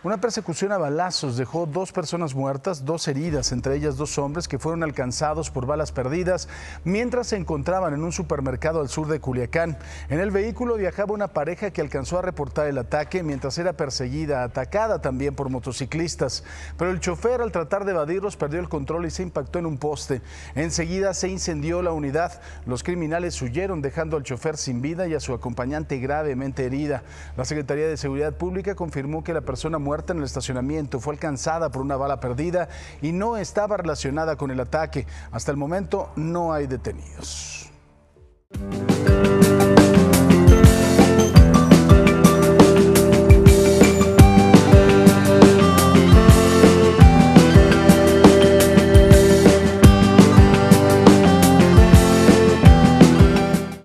Una persecución a balazos dejó 2 personas muertas, 2 heridas, entre ellas 2 hombres que fueron alcanzados por balas perdidas mientras se encontraban en un supermercado al sur de Culiacán. En el vehículo viajaba una pareja que alcanzó a reportar el ataque mientras era perseguida, atacada también por motociclistas. Pero el chofer, al tratar de evadirlos, perdió el control y se impactó en un poste. Enseguida se incendió la unidad. Los criminales huyeron, dejando al chofer sin vida y a su acompañante gravemente herida. La Secretaría de Seguridad Pública confirmó que la persona muerta en el estacionamiento fue alcanzada por una bala perdida y no estaba relacionada con el ataque. Hasta el momento no hay detenidos.